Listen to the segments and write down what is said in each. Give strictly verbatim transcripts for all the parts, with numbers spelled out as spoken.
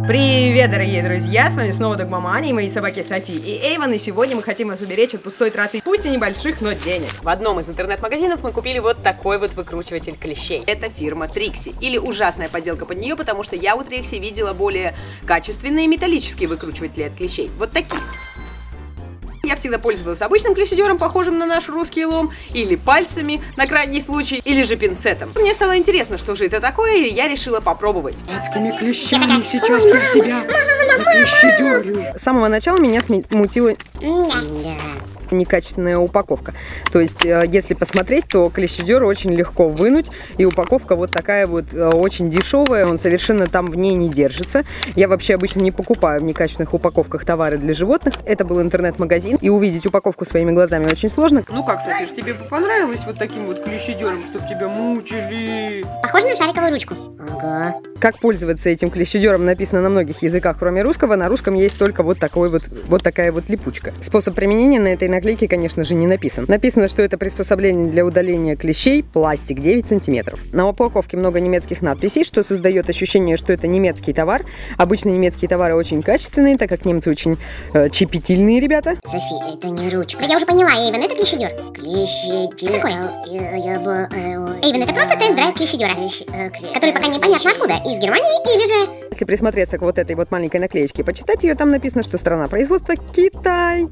Привет, дорогие друзья! С вами снова Догмамания и мои собаки Софи и Эйвен, и сегодня мы хотим вас уберечь от пустой траты, пусть и небольших, но денег. В одном из интернет-магазинов мы купили вот такой вот выкручиватель клещей. Это фирма Trixie, или ужасная подделка под нее, потому что я у Trixie видела более качественные металлические выкручиватели от клещей. Вот такие. Я всегда пользовалась обычным клещедером, похожим на наш русский лом, или пальцами, на крайний случай, или же пинцетом. Мне стало интересно, что же это такое, и я решила попробовать. Адскими клещами сейчас я тебя заклещедерю. С самого начала меня смутила некачественная упаковка. То есть, если посмотреть, то клещедер очень легко вынуть, и упаковка вот такая вот очень дешевая, он совершенно там в ней не держится. Я вообще обычно не покупаю в некачественных упаковках товары для животных. Это был интернет-магазин, и увидеть упаковку своими глазами очень сложно. Ну как, Софиш, тебе понравилось вот таким вот клещедером, чтобы тебя мучили? Похоже на шариковую ручку. Ага. Как пользоваться этим клещедером написано на многих языках, кроме русского. На русском есть только вот такой вот, вот такая вот липучка. Способ применения на этой наклейке, конечно же, не написан. Написано, что это приспособление для удаления клещей, пластик девять сантиметров. На упаковке много немецких надписей, что создает ощущение, что это немецкий товар. Обычно немецкие товары очень качественные, так как немцы очень э, чепетильные ребята. Софи, это не ручка. Да я уже поняла, Эйвен, это клещедер. Клещедер. Что такое? Я, я бы, э, Эйвен, это просто тест-драйв клещедера, Клещ, э, клещ... который пока непонятно откуда, из Германии или же... Если присмотреться к вот этой вот маленькой наклеечке и почитать ее, там написано, что страна производства Китай.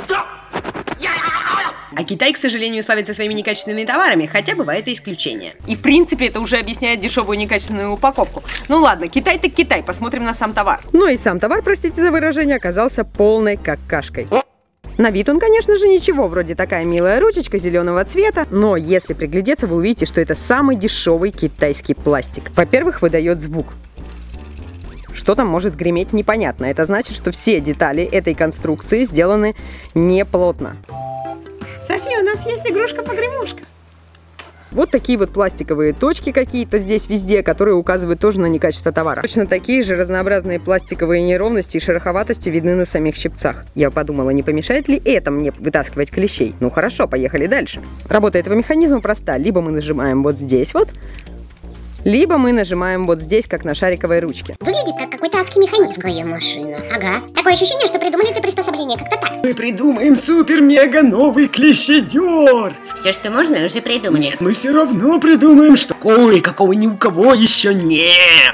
А Китай, к сожалению, славится своими некачественными товарами, хотя бывает и исключение. И в принципе это уже объясняет дешевую некачественную упаковку. Ну ладно, Китай так Китай, посмотрим на сам товар. Ну и сам товар, простите за выражение, оказался полной какашкой. На вид он, конечно же, ничего, вроде такая милая ручечка зеленого цвета, но если приглядеться, вы увидите, что это самый дешевый китайский пластик. Во-первых, выдает звук. Что там может греметь, непонятно. Это значит, что все детали этой конструкции сделаны неплотно. София, у нас есть игрушка-погремушка. Вот такие вот пластиковые точки какие-то здесь везде, которые указывают тоже на некачество товара. Точно такие же разнообразные пластиковые неровности и шероховатости видны на самих щипцах. Я подумала, не помешает ли это мне вытаскивать клещей? Ну хорошо, поехали дальше. Работа этого механизма проста. Либо мы нажимаем вот здесь вот, либо мы нажимаем вот здесь, как на шариковой ручке. Выглядит как какой-то адский механизм. Какая машина. Ага. Такое ощущение, что придумали это приспособление как-то так. Мы придумаем супер-мега новый клещедер. Все, что можно, уже придумали. Мы все равно придумаем, что такое, какого ни у кого еще нет.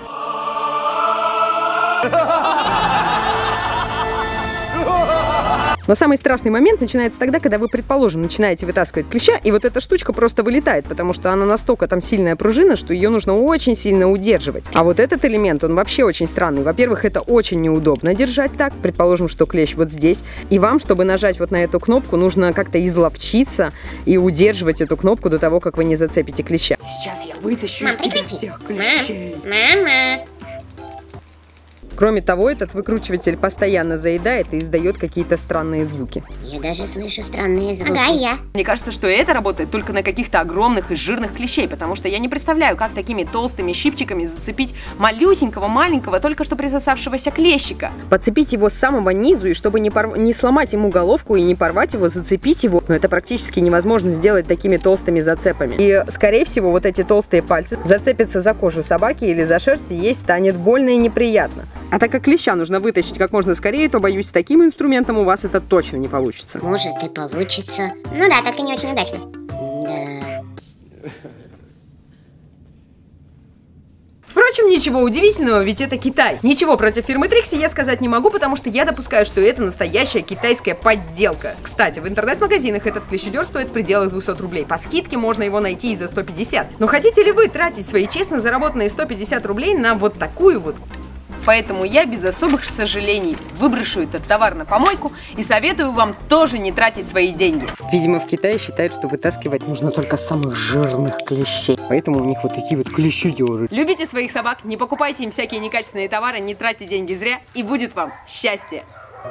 Но самый страшный момент начинается тогда, когда вы, предположим, начинаете вытаскивать клеща, и вот эта штучка просто вылетает, потому что она настолько там сильная пружина, что ее нужно очень сильно удерживать. А вот этот элемент, он вообще очень странный. Во-первых, это очень неудобно держать так. Предположим, что клещ вот здесь. И вам, чтобы нажать вот на эту кнопку, нужно как-то изловчиться и удерживать эту кнопку до того, как вы не зацепите клеща. Сейчас я вытащу Мам, из тебя прекрати. всех клещей. Мама. Кроме того, этот выкручиватель постоянно заедает и издает какие-то странные звуки. Я даже слышу странные звуки. Ага, я. Мне кажется, что это работает только на каких-то огромных и жирных клещей, потому что я не представляю, как такими толстыми щипчиками зацепить малюсенького, маленького, только что присосавшегося клещика. Подцепить его с самого низу, и чтобы не, порв... не сломать ему головку и не порвать его, зацепить его, но это практически невозможно сделать такими толстыми зацепами. И, скорее всего, вот эти толстые пальцы зацепятся за кожу собаки или за шерсть, и ей станет больно и неприятно. А так как клеща нужно вытащить как можно скорее, то, боюсь, с таким инструментом у вас это точно не получится. Может и получится. Ну да, только не очень удачно. Да. Впрочем, ничего удивительного, ведь это Китай. Ничего против фирмы Trixie я сказать не могу, потому что я допускаю, что это настоящая китайская подделка. Кстати, в интернет-магазинах этот клещедер стоит в пределах двухсот рублей. По скидке можно его найти и за сто пятьдесят. Но хотите ли вы тратить свои честно заработанные сто пятьдесят рублей на вот такую вот? Поэтому я без особых сожалений выброшу этот товар на помойку и советую вам тоже не тратить свои деньги. Видимо, в Китае считают, что вытаскивать нужно только самых жирных клещей. Поэтому у них вот такие вот клещедеры. Любите своих собак, не покупайте им всякие некачественные товары, не тратьте деньги зря, и будет вам счастье.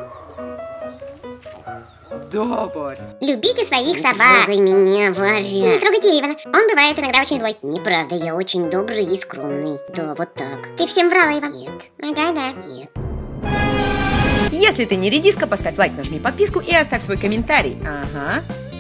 Добр. Любите своих собак. Не трогай меня, Варя. Не трогайте Эйвена. Он бывает иногда очень злой. Неправда, я очень добрый и скромный. Да, вот так. Ты всем врал, Эйвен? Нет. Ага, да. Нет. Если ты не редиска, поставь лайк, нажми подписку и оставь свой комментарий. Ага.